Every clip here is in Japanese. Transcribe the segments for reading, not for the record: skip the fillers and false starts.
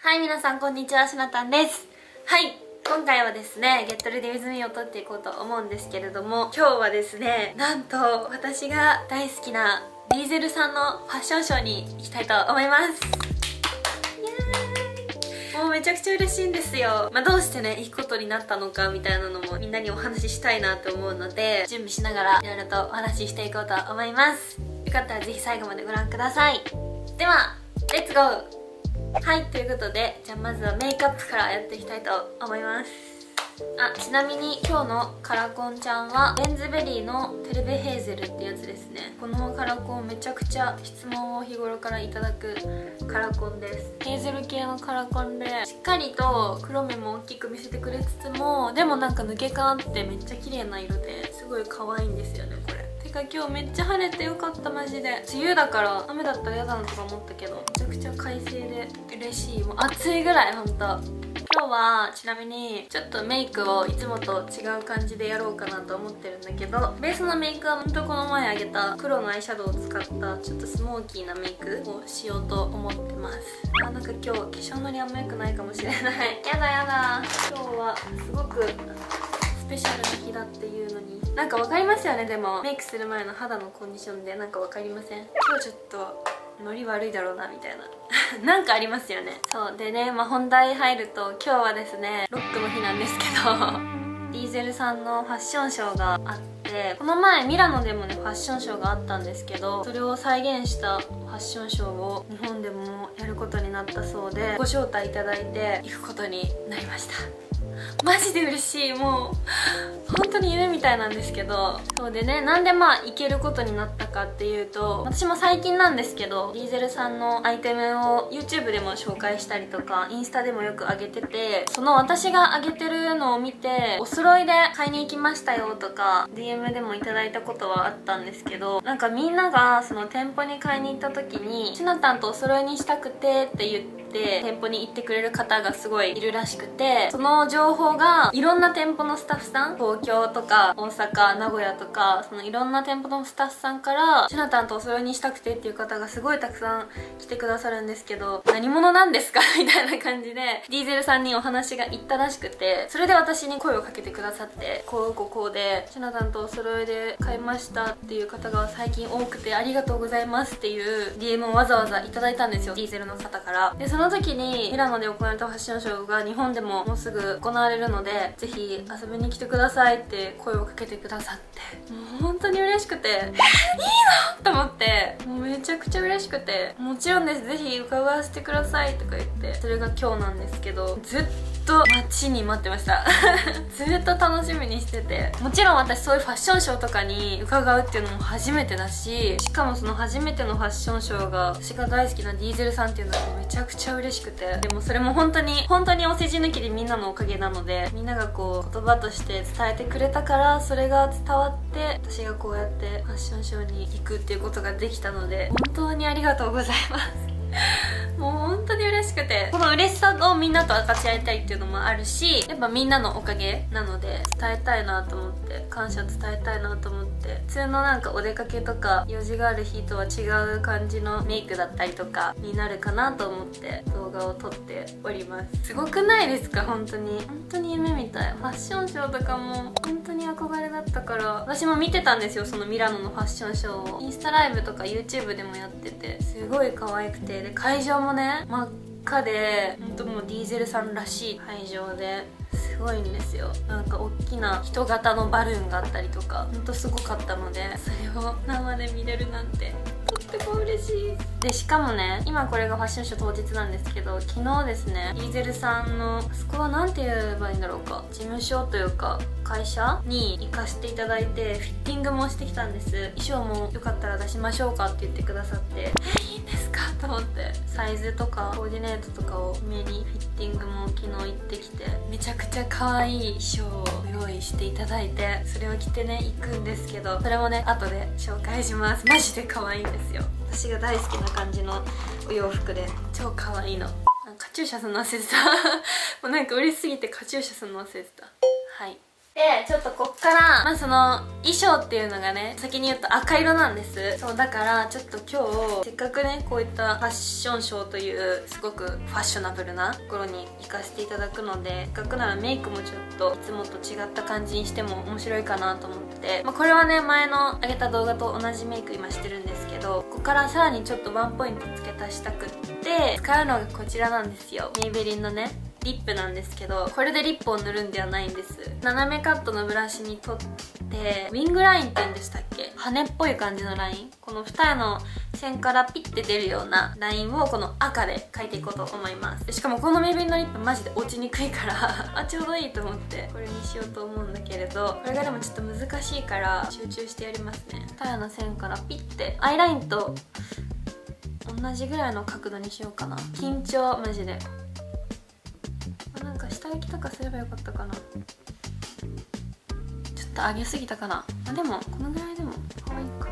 はい、皆さんこんにちは、しなたんです。はい、今回はですね、Get Ready With Meを撮っていこうと思うんですけれども、今日はですね、なんと私が大好きなディーゼルさんのファッションショーに行きたいと思います。もうめちゃくちゃ嬉しいんですよ。どうしてね、行くことになったのかみたいなのもみんなにお話ししたいなと思うので、準備しながらいろいろとお話ししていこうと思います。よかったらぜひ最後までご覧ください。では、レッツゴー。はい、ということで、じゃあまずはメイクアップからやっていきたいと思います。ちなみに今日のカラコンちゃんはレンズベリーのテルベヘーゼルってやつですね。このカラコンめちゃくちゃ質問を日頃からいただくカラコンです。ヘーゼル系のカラコンでしっかりと黒目も大きく見せてくれつつも、でもなんか抜け感あってめっちゃ綺麗な色ですごい可愛いんですよね、これ。てか今日めっちゃ晴れてよかった、マジで。梅雨だから雨だったら嫌だなとか思ったけど、めちゃくちゃ快晴で嬉しい。もう暑いぐらい、ほんと。今日はちなみにちょっとメイクをいつもと違う感じでやろうかなと思ってるんだけど、ベースのメイクはほんとこの前あげた黒のアイシャドウを使ったちょっとスモーキーなメイクをしようと思ってます。なんか今日化粧のりあんま良くないかもしれない。やだやだ。今日はすごくスペシャルな日だっていうのに、なんか分かりますよね。でもメイクする前の肌のコンディションでなんか分かりません？今日ちょっとノリ悪いだろうなみたいななんかありますよね。そうでね、本題入ると、今日はですねロックの日なんですけどディーゼルさんのファッションショーがあって、この前ミラノでもねファッションショーがあったんですけど、それを再現したファッションショーを日本でもやることになったそうで、ご招待いただいて行くことになりました。マジで嬉しい。もう本当に夢みたいなんですけど、そうでね、なんで行けることになったかっていうと、私も最近なんですけどディーゼルさんのアイテムを YouTube でも紹介したりとかインスタでもよく上げてて、その私が上げてるのを見てお揃いで買いに行きましたよとか DM でもいただいたことはあったんですけど、なんかみんながその店舗に買いに行った時にしなたんとお揃いにしたくてって言って店舗に行ってくれる方がすごいいるらしくて、その情報がいろんな店舗のスタッフさん、東京とか大阪、名古屋とか、そのいろんな店舗のスタッフさんからしなたんとお揃いにしたくてっていう方がすごいたくさん来てくださるんですけど、何者なんですかみたいな感じでディーゼルさんにお話が行ったらしくて、それで私に声をかけてくださって、こうでしなたんとお揃いで買いましたっていう方が最近多くてありがとうございますっていう DM をわざわざいただいたんですよ、ディーゼルの方から。でその時にミラノで行われたファッションショーが日本でももうすぐ行われるので、ぜひ遊びに来てくださいって声をかけてくださって、もう本当に嬉しくて、いいのと思って、もうめちゃくちゃ嬉しくて、もちろんです、ぜひ伺わせてくださいとか言って、それが今日なんですけど、ずっと待ちに待ってましたずっと楽しみにしてて、もちろん私そういうファッションショーとかに伺うっていうのも初めてだし、しかもその初めてのファッションショーが私が大好きなディーゼルさんっていうのがめちゃくちゃ嬉しくて、でもそれも本当にお世辞抜きでみんなのおかげなので、みんながこう言葉として伝えてくれたから、それが伝わって私がこうやってファッションショーに行くっていうことができたので、本当にありがとうございますもう本当に嬉しくて、この嬉しさをみんなと分かち合いたいっていうのもあるし、やっぱみんなのおかげなので伝えたいなと思って、感謝伝えたいなと思って、普通のなんかお出かけとか用事がある日とは違う感じのメイクだったりとかになるかなと思って動画を撮っております。すごくないですか？本当に夢みたい。ファッションショーとかも本当に憧れだったから、私も見てたんですよ、そのミラノのファッションショーを。インスタライブとか YouTube でもやってて、すごい可愛くて、で会場もね真っ赤で、本当もうディーゼルさんらしい会場ですごいんですよ。なんか大きな人型のバルーンがあったりとか、ほんとすごかったので、それを生で見れるなんてとっても嬉しい。でしかもね、今これがファッションショー当日なんですけど、昨日ですね、ディーゼルさんのそこは何て言えばいいんだろうか、事務所というか会社に行かせていただいて、フィッティングもしてきたんです。衣装もよかったら出しましょうかって言ってくださって、いいんですかと思って、サイズとかコーディネートとかを目にフィッティングも昨日行ってきて、めちゃくちゃ可愛い衣装を用意していただいて、それを着てね行くんですけど、それもね後で紹介します。マジで可愛いんですよ。私が大好きな感じのお洋服で超可愛いの。カチューシャするの忘れてたもうなんか嬉しすぎてカチューシャするの忘れてた。はい、 でちょっとこっから、まあ、その衣装っていうのがね先に言うと赤色なんです。そうだからちょっと今日せっかくねこういったファッションショーというすごくファッショナブルなところに行かせていただくので、せっかくならメイクもちょっといつもと違った感じにしても面白いかなと思って、まあ、これはね前の上げた動画と同じメイク今してるんですけど、ここからさらにちょっとワンポイント付け足したくって使うのがこちらなんですよ。メイベリンのねリップなんですけど、これでリップを塗るんではないんです。斜めカットのブラシに取ってウィングラインって言うんでしたっけ、羽っぽい感じのライン、この二重の線からピッて出るようなラインをこの赤で描いていこうと思います。しかもこのメイベリンのリップマジで落ちにくいからあちょうどいいと思ってこれにしようと思うんだけれど、これがでもちょっと難しいから集中してやりますね。二重の線からピッてアイラインと同じぐらいの角度にしようかな。緊張マジで。なんか下行きとかすればよかったかな。ちょっと上げすぎたかな。あでもこのぐらいでも可愛いか。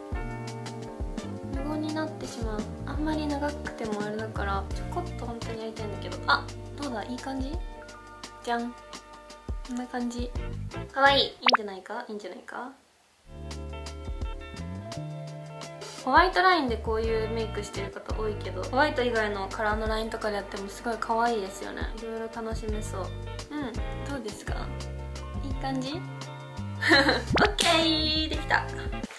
無言になってしまう。あんまり長くてもあれだからちょこっと本当にやりたいんだけど、あどうだいい感じじゃん。こんな感じ可愛い。いいんじゃないか、いいんじゃないか。ホワイトラインでこういうメイクしてる方多いけど、ホワイト以外のカラーのラインとかでやってもすごい可愛いですよね。いろいろ楽しめそう。どうですか、いい感じオッケーできた。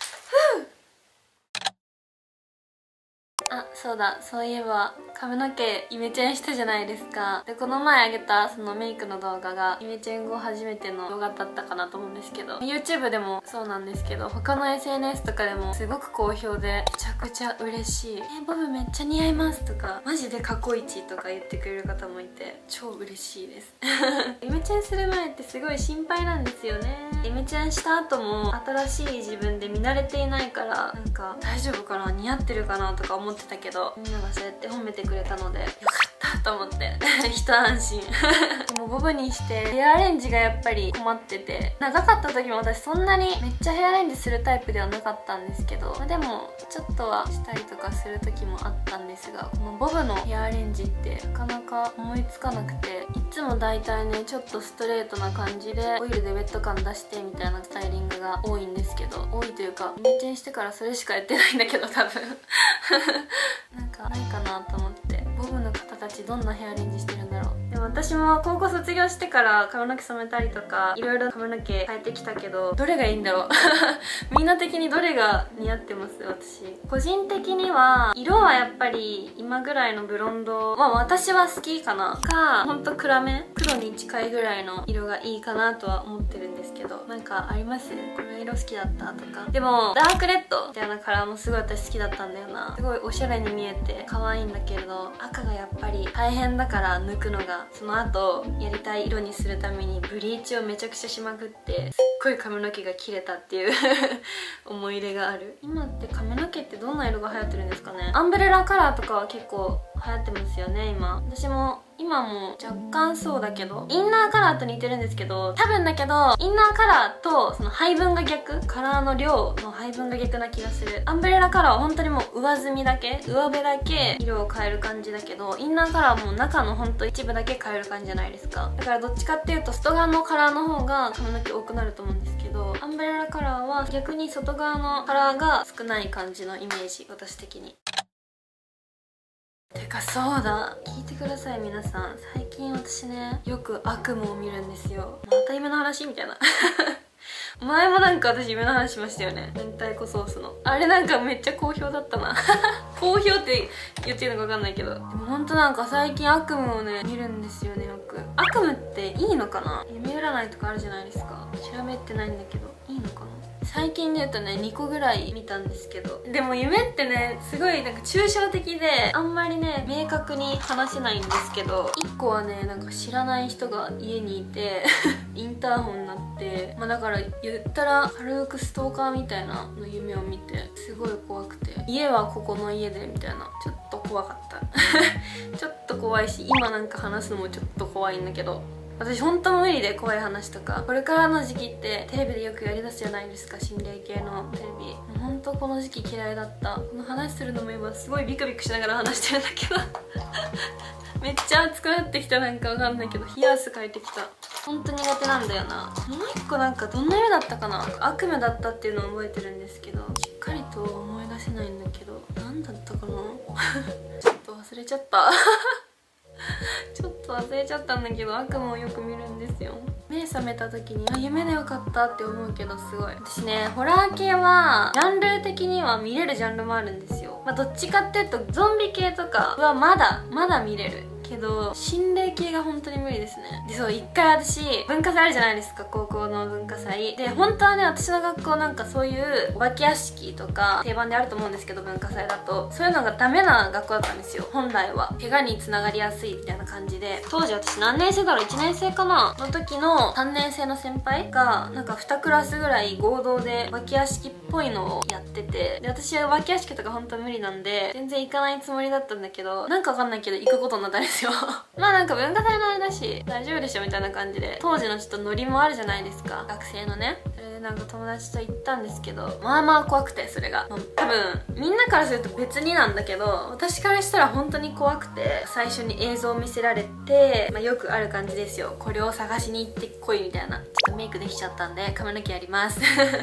あ、そうだ、そういえば髪の毛イメチェンしたじゃないですか。でこの前あげたそのメイクの動画がイメチェン後初めての動画だったかなと思うんですけど、 YouTube でもそうなんですけど他の SNS とかでもすごく好評でめちゃくちゃ嬉しい。ボブめっちゃ似合いますとかマジで過去一とか言ってくれる方もいて超嬉しいですイメチェンする前ってすごい心配なんですよね。イメチェンした後も新しい自分で見慣れていないから、なんか大丈夫かな、似合ってるかなとか思ってたけど、みんながそうやって褒めてくれたのでよかったと思って一安心でもボブにしてヘアアレンジがやっぱり困ってて、長かった時も私そんなにめっちゃヘアアレンジするタイプではなかったんですけど、でもちょっとはしたりとかする時もあったんですが、このボブのヘアアレンジってなかなか思いつかなくて、いつも大体ねちょっとストレートな感じでオイルでウェット感出してみたいなスタイリングが多いんですけど、多いというかイメチェンしてからそれしかやってないんだけど多分なんかないかなと思って。ボブの方たちどんなヘアアレンジしてるんだろう。でも私も高校卒業してから髪の毛染めたりとかいろいろ髪の毛変えてきたけど、どれがいいんだろうみんな的にどれが似合ってます？私個人的には色はやっぱり今ぐらいのブロンドは私は好きかな、かほんと暗め黒に近いぐらいの色がいいかなとは思ってるんですけど、なんかあります？この色好きだったとか。でもダークレッドみたいなカラーもすごい私好きだったんだよな。すごいおしゃれに見えて可愛いんだけれど、赤がやっぱり大変だから抜くのが。その後やりたい色にするためにブリーチをめちゃくちゃしまくってすっごい髪の毛が切れたっていう思い入れがある。今って髪の毛ってどんな色が流行ってるんですかね。アンブレラカラーとかは結構流行ってますよね今。私も今も若干そうだけど、インナーカラーと似てるんですけど、多分だけどインナーカラーとその配分が逆、カラーの量の配分が逆な気がする。アンブレラカラーは本当にもう上澄みだけ、上辺だけ色を変える感じだけど、インナーカラーはもう中のほんと一部だけ変える感じじゃないですか。だからどっちかっていうと外側のカラーの方が髪の毛多くなると思うんですけど、アンブレラカラーは逆に外側のカラーが少ない感じのイメージ、私的に。てかそうだ、聞いてください皆さん。最近私ねよく悪夢を見るんですよ。また夢の話みたいな前もなんか私夢の話しましたよね。明太子ソースのあれなんかめっちゃ好評だったな好評って言っていいのか分かんないけど、でもほんとなんか最近悪夢をね見るんですよねよく。悪夢っていいのかな。夢占いとかあるじゃないですか。調べてないんだけどいいのかな。最近で言うとね2個ぐらい見たんですけど、でも夢ってねすごいなんか抽象的であんまりね明確に話せないんですけど、1個はねなんか知らない人が家にいてインターホンになって、だから言ったら軽くストーカーみたいなの夢を見てすごい怖くて、家はここの家でみたいな、ちょっと怖かったちょっと怖いし今なんか話すのもちょっと怖いんだけど、私ほんと無理で怖い話とか。これからの時期ってテレビでよくやりだすじゃないですか、心霊系のテレビ。もうほんとこの時期嫌いだった。この話するのも今すごいビクビクしながら話してるんだけどめっちゃ熱くなってきた。なんかわかんないけど冷や汗かいてきた。 本当苦手なんだよな。もう一個なんかどんな色だったかな、悪夢だったっていうのを覚えてるんですけど、しっかりと思い出せないんだけど、何だったかなちょっと忘れちゃったちょっと忘れちゃったんだけど、悪夢をよく見るんですよ。目覚めた時に夢でよかったって思うけど、すごい私ね、ホラー系はジャンル的には見れるジャンルもあるんですよ。どっちかっていうとゾンビ系とかはまだ見れるけど、心霊系が本当に無理ですね。で、そう、一回私文化祭あるじゃないですか、高校の文化祭で。本当はね、私の学校なんかそういうお化け屋敷とか定番であると思うんですけど、文化祭だとそういうのがダメな学校だったんですよ、本来は。怪我につながりやすいみたいな感じで、当時私何年生だろう、1年生かなの時の3年生の先輩がなんか2クラスぐらい合同でお化け屋敷っぽいのをやってて、で、私はお化け屋敷とか本当無理なんで全然行かないつもりだったんだけど、なんかわかんないけど行くことになったんですよまあなんか文化祭のあれだし大丈夫でしょみたいな感じで、当時のちょっとノリもあるじゃないですか、学生のね。それでなんか友達と行ったんですけど、まあまあ怖くて、それが多分みんなからすると別になんだけど、私からしたら本当に怖くて、最初に映像を見せられて、よくある感じですよ、これを探しに行ってこいみたいな。ちょっとメイクできちゃったんで髪の毛やります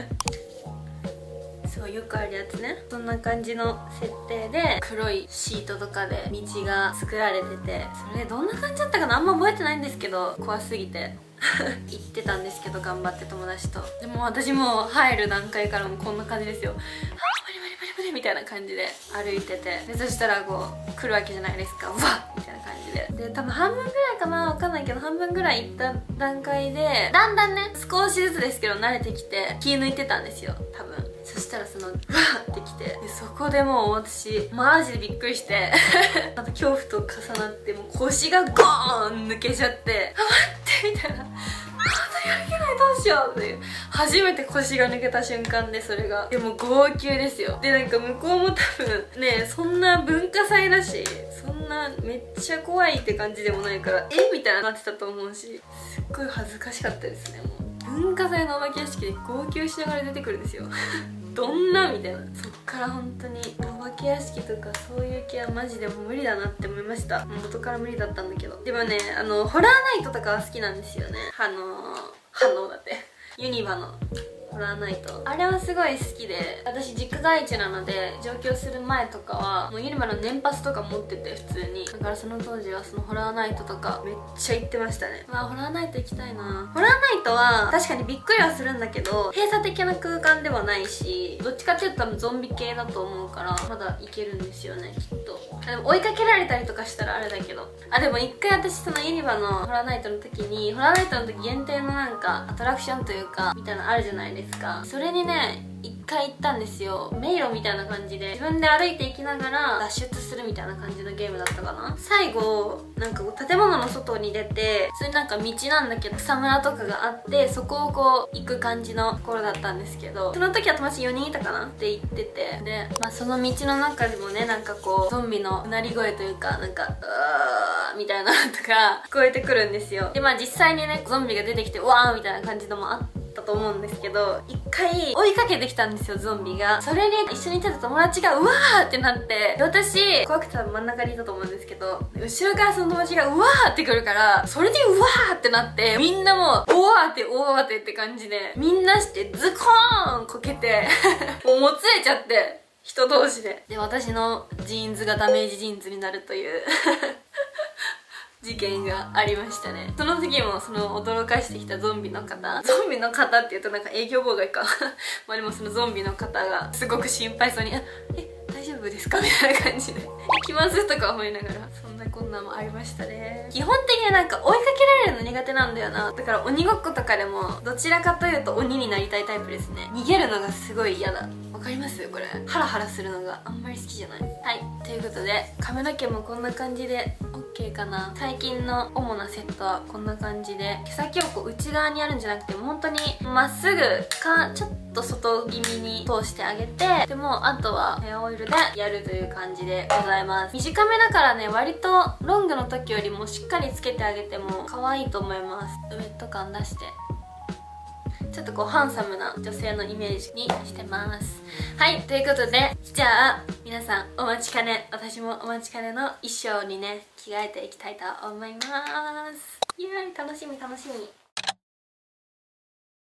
そう、よくあるやつね。そんな感じの設定で、黒いシートとかで道が作られてて、それどんな感じだったかな、あんま覚えてないんですけど、怖すぎて行ってたんですけど、頑張って友達と。でも私も入る段階からもこんな感じですよ。みたいな感じで歩いてて、でそしたらこう来るわけじゃないですか、わっみたいな感じで。で多分半分ぐらいかな、わかんないけど半分ぐらい行った段階でだんだんね、少しずつですけど慣れてきて気抜いてたんですよ、多分。そしたらそのわーってきて、でそこでもう私マジでびっくりしてあと恐怖と重なって、もう腰がゴーン抜けちゃって、あ、待ってみたいな、やる気ない、どうしようっていう、初めて腰が抜けた瞬間で、それがでも号泣ですよ。でなんか向こうも多分ね、そんな文化祭だし、そんなめっちゃ怖いって感じでもないから、みたいななってたと思うし、すっごい恥ずかしかったですね。もう文化祭のお化け屋敷で号泣しながら出てくるんですよどんなみたいな。そっから本当にお化け屋敷とかそういう系はマジでもう無理だなって思いました。元から無理だったんだけど、でもね、ホラーナイトとかは好きなんですよね。だってユニバのホラーナイト、あれはすごい好きで、私実家が愛知なので上京する前とかはもうユニバの年パスとか持ってて、普通に。だからその当時はそのホラーナイトとかめっちゃ行ってましたね。ホラーナイト行きたいな。ホラーナイトは確かにびっくりはするんだけど、閉鎖的な空間ではないし、どっちかっていうと多分ゾンビ系だと思うからまだいけるんですよね、きっと。でも追いかけられたりとかしたらあれだけど、でも一回私そのユニバのホラーナイトの時に、ホラーナイトの時限定のなんかアトラクションというかみたいなのあるじゃないですか。それにね一回行ったんですよ。迷路みたいな感じで自分で歩いていきながら脱出するみたいな感じのゲームだったかな。最後なんか建物の外に出て、普通になんか道なんだけど草むらとかがあって、そこをこう行く感じのところだったんですけど、その時は友達4人いたかなって言ってて、でその道の中でもね、なんかこうゾンビのうなり声というか、なんかうーみたいなのとか聞こえてくるんですよ。で実際にねゾンビが出てきてうわーみたいな感じのもあったと思うんですけど、一回追いかけてきたんですよ、ゾンビが。それに一緒にいてた友達がうわーってなって、で私怖くて真ん中にいたと思うんですけど、後ろからその友達がうわーってくるから、それでうわーってなって、みんなもう大慌てって感じで、みんなしてズコーンこけてもうもつれちゃって、人同士で。で私のジーンズがダメージジーンズになるという事件がありましたね。その時もその驚かしてきたゾンビの方って言うとなんか営業妨害かでもそのゾンビの方がすごく心配そうに「大丈夫ですか?」みたいな感じで「行きます」とか思いながら、そんなこんなもありましたね。基本的になんか追いかけられるの苦手なんだよな。だから鬼ごっことかでもどちらかというと鬼になりたいタイプですね。逃げるのがすごい嫌だ。わかります？これハラハラするのがあんまり好きじゃない。はい、ということで髪の毛もこんな感じで OK かな。最近の主なセットはこんな感じで、毛先をこう内側にやるんじゃなくて、本当にまっすぐかちょっと外気味に通してあげて、でもあとはヘアオイルでやるという感じでございます。短めだからね、割とロングの時よりもしっかりつけてあげても可愛いと思います。ウェット感出してちょっとこうハンサムな女性のイメージにしてます。はい、ということで、じゃあ皆さんお待ちかね、私もお待ちかねの衣装にね着替えていきたいと思います。イエーイ、楽しみ楽しみ。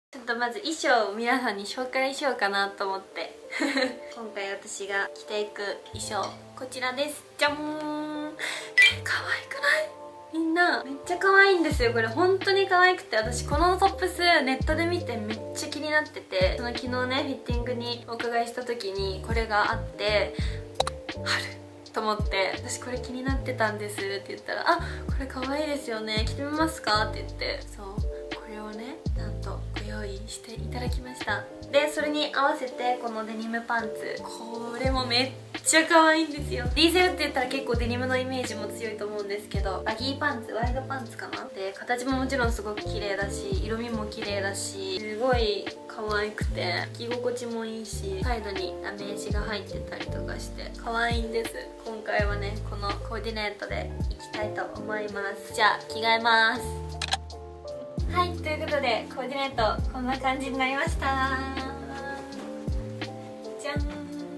ちょっとまず衣装を皆さんに紹介しようかなと思って今回私が着ていく衣装こちらです。じゃん。可愛くない？みんなめっちゃ可愛いんですよ。これ本当に可愛くて、私このトップスネットで見てめっちゃ気になってて、昨日ねフィッティングにお伺いした時にこれがあって春と思って、私これ気になってたんですって言ったら「あ、これ可愛いですよね、着てみますか?」って言って、そうこれをねなんとご用意していただきました。でそれに合わせてこのデニムパンツ、これもめっちゃ可愛いんですよ。ディーゼルって言ったら結構デニムのイメージも強いと思うんですけど、バギーパンツ、ワイドパンツかな。で形ももちろんすごく綺麗だし、色味も綺麗だし、すごい可愛くて着心地もいいし、サイドにダメージが入ってたりとかして可愛いんです。今回はねこのコーディネートでいきたいと思います。じゃあ着替えます。はい、ということでコーディネートこんな感じになりました。じゃん。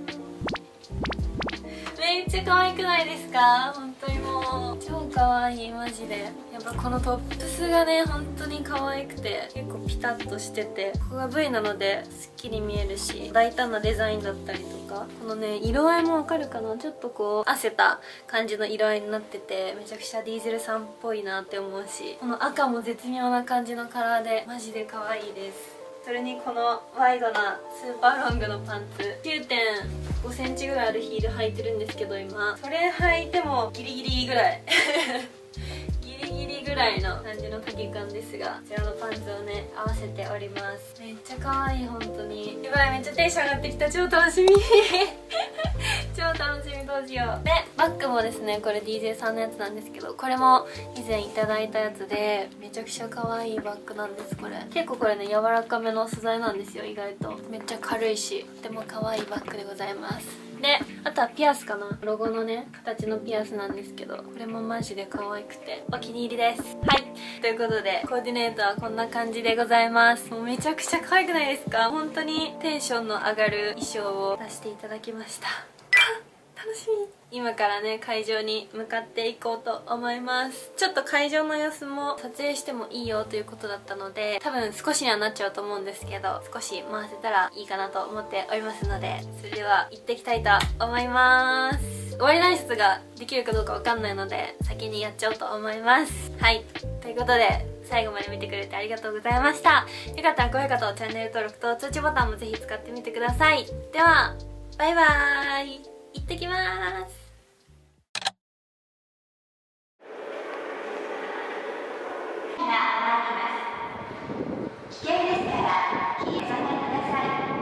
めっちゃ可愛くないですか？本当にもう超可愛い、マジで。やっぱこのトップスがね本当に可愛くて、結構ピタッとしてて、ここが V なのですっきり見えるし、大胆なデザインだったりとか、このね色合いもわかるかな、ちょっとこう汗た感じの色合いになってて、めちゃくちゃディーゼルさんっぽいなって思うし、この赤も絶妙な感じのカラーでマジで可愛いです。それにこのワイドなスーパーロングのパンツ、 9.5 センチぐらいあるヒール履いてるんですけど、今それ履いてもギリギリぐらいギリギリぐらいの感じの丈感ですが、こちらのパンツをね合わせております。めっちゃ可愛い、本当に。やばい、めっちゃテンション上がってきた。超楽しみ超楽しみ、どうしよう。でバッグもですね、これ DJ さんのやつなんですけど、これも以前いただいたやつで、めちゃくちゃ可愛いバッグなんです。これ結構これね柔らかめの素材なんですよ、意外と。めっちゃ軽いし、とても可愛いバッグでございます。であとはピアスかな、ロゴのね形のピアスなんですけど、これもマジで可愛くてお気に入りです。はい、ということでコーディネートはこんな感じでございます。もうめちゃくちゃ可愛くないですか？本当にテンションの上がる衣装を出していただきました。楽しみ。今からね会場に向かっていこうと思います。ちょっと会場の様子も撮影してもいいよということだったので、多分少しにはなっちゃうと思うんですけど、少し回せたらいいかなと思っておりますので、それでは行ってきたいと思います。終わり挨拶ができるかどうかわかんないので先にやっちゃおうと思います。はい、ということで最後まで見てくれてありがとうございました。よかったら高評価とチャンネル登録と通知ボタンもぜひ使ってみてください。ではバイバーイ、行ってきます。危険ですから気をつけてください。